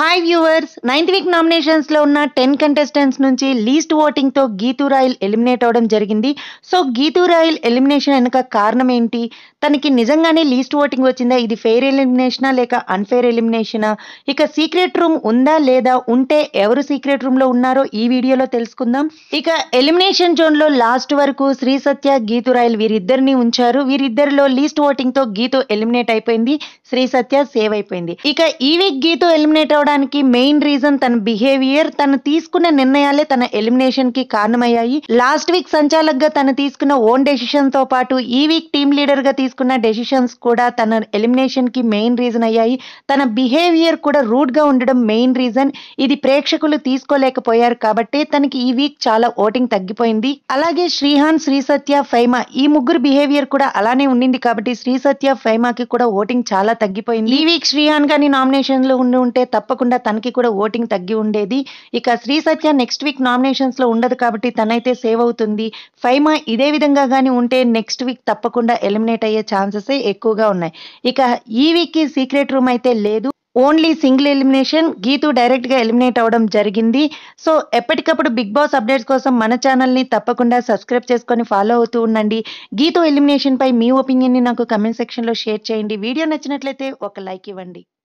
Hi viewers, 9th week నామినేషన్స్లో ఉన్న 10 contestants నుంచి least ఓటింగ్తో గీతూ రాయల్ ఎలిమినేట్ అవడం జరిగింది. సో గీతూ రాయల్ ఎలిమినేషన్ వెనుక కారణం ఏంటి? తనకి నిజంగానే లీస్ట్ ఓటింగ్ వచ్చిందా? ఇది ఫెయిర్ ఎలిమినేషనా లేక అన్ఫెయిర్ ఎలిమినేషనా? ఇక సీక్రెట్ రూమ్ ఉందా లేదా? ఉంటే ఎవరు సీక్రెట్ రూమ్లో ఉన్నారో ఈ వీడియోలో తెలుసుకుందాం. ఇక ఎలిమినేషన్ జోన్లో లాస్ట్ వరకు శ్రీ సత్య, గీతూ రాయల్ వీరిద్దరిని ఉంచారు. వీరిద్దరిలో లీస్ట్ ఓటింగ్తో గీతూ ఎలిమినేట్ అయిపోయింది, శ్రీ సత్య సేవ్ అయిపోయింది. ఇక ఈ వీక్ గీతూ ఎలిమినేట్ అవడానికి మెయిన్ రీజన్ తన బిహేవియర్. తను తీసుకున్న నిర్ణయాలే తన ఎలిమినేషన్ కి కారణమయ్యాయి. లాస్ట్ వీక్ సంచాలక్ గా తను తీసుకున్న ఓన్ డెసిషన్ తో పాటు ఈ వీక్ టీమ్ లీడర్ గా తీసుకున్న డెసిషన్స్ కూడా తన ఎలిమినేషన్ కి మెయిన్ రీజన్ అయ్యాయి. తన బిహేవియర్ కూడా రూడ్ గా ఉండడం మెయిన్ రీజన్. ఇది ప్రేక్షకులు తీసుకోలేకపోయారు కాబట్టి తనకి ఈ వీక్ చాలా ఓటింగ్ తగ్గిపోయింది. అలాగే శ్రీహాన్, శ్రీ సత్య, ఫైమా ఈ ముగ్గురు బిహేవియర్ కూడా అలానే ఉండింది కాబట్టి శ్రీ సత్య, ఫైమాకి కూడా ఓటింగ్ చాలా తగ్గిపోయింది. ఈ వీక్ శ్రీహాన్ గాని నామినేషన్ లో ఉంటే తప్పకుండా తనకి కూడా ఓటింగ్ తగ్గి ఉండేది. ఇక Sri Satya next week nominations లో ఉండదు కాబట్టి తనైతే సేవ్ అవుతుంది. ఫైమా ఇదే విధంగా గానీ ఉంటే నెక్స్ట్ వీక్ తప్పకుండా ఎలిమినేట్ అయ్యే ఛాన్సెస్ ఎక్కువగా ఉన్నాయి. ఇక ఈ వీక్ కి సీక్రెట్ రూమ్ అయితే లేదు, only single elimination. Geethu direct గా ఎలిమినేట్ అవడం జరిగింది. సో ఎప్పటికప్పుడు బిగ్ బాస్ అప్డేట్స్ కోసం మన ఛానల్ ని తప్పకుండా సబ్స్క్రైబ్ చేసుకొని ఫాలో అవుతూ ఉండండి. గీతూ ఎలిమినేషన్ పై మీ ఒపీనియన్ ని నాకు కమెంట్ సెక్షన్ లో షేర్ చేయండి. వీడియో నచ్చినట్లయితే ఒక లైక్ ఇవ్వండి.